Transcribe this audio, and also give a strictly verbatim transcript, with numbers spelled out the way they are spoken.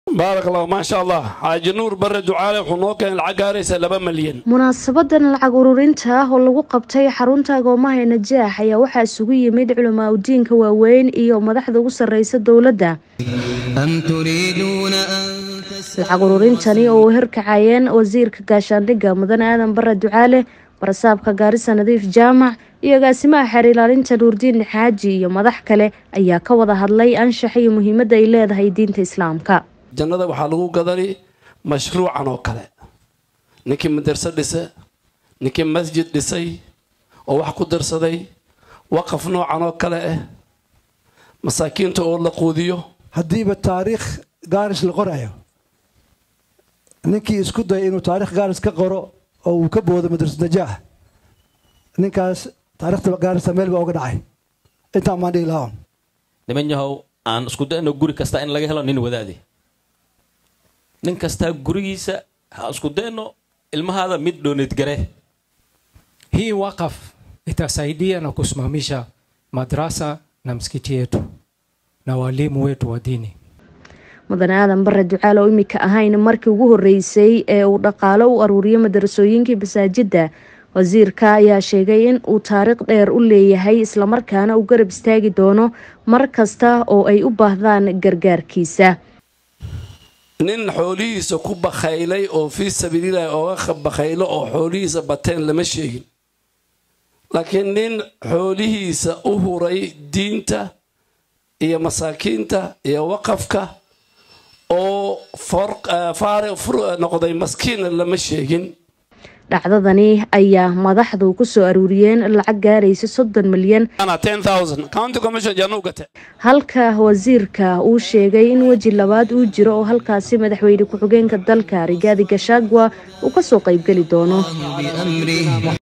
بارك الله ما شاء الله حاج نور بر دعاله حنوك العقاري سلبا مليون munaasabadan lacag ururinta ah oo lagu qabtay xarunta agoomaha Najaax ayaa waxa isugu yimid culamaa diinka waaweyn iyo madaxda ugu sareysa dawladda. lacag ururintani oo hirkacayeen wasiirka gaashaandhigga Mudane Aadan Barre Ducaale, barasaabka Gaarisa Nadiif Jaamac iyo agaasimaha xeer ilaalinta Nuurdiin Xaaji iyo madax kale ayaa ka wada hadlay anshax iyo muhiimadda ay leedahay diinta Islaamka. jannada waxaa lagu gadani mashruucan oo kale ninkii madrasad dhisay ninkii masjid dhisay oo wax ku darsaday waqaf noocan oo kale ah masaakiinta oo la quudiyo hadiiba taariikh gaaris la qorayo ninkii isku day inuu taariikh gaaris ka qoro oo uu ka boodo madrasad Najaax ninkaas taariikhda gaaris meel baa uga dhacay inta ma dhihi lahayn niman yahow aan isku dayno guri kasta in laga helo nin wadaadi nin kasta gurigiisa ha isku dayno ilmahaada mid doonid gare. Hii waqaf itasaidia na kusimamisha madrasa na msikiti yetu na walimu wetu wa dini. Mudane Aadan Barre Ducaale oo imika ahayn markii ugu horeysay ee uu dhaqaale u aruuriyo madrasooyinka masaajidda, wasiirka ayaa sheegay in uu taariikh dheer u leeyahay isla markaana uu garab istaagi doono mar kasta oo ay u baahdaan gargaarkiisa. nin xoolihiisa ku bakhaylay oo fi sabiilillah oo ka bakhaylo oo xoolihiisa bateen lama sheegin, laakiin nin xoolihiisa u huray diinta iyo masaakiinta iyo waqafka oo farq faariq furu noqday maskiin lama sheegin. dhacdadani ayaa madaxdu ku soo aruuriyeen lacag gaaraysa soddon milyan ana ten thousand county commission janugate halka wasiirka uu sheegay in waji labaad uu jiro oo halkaasi madaxweyne ku xigeenka dalka Rigathi Gachagua uu ka soo qayb gali doono.